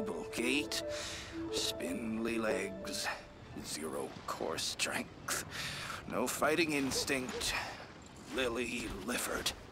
feeble gait, spindly legs, zero core strength, no fighting instinct. Lily Lifford.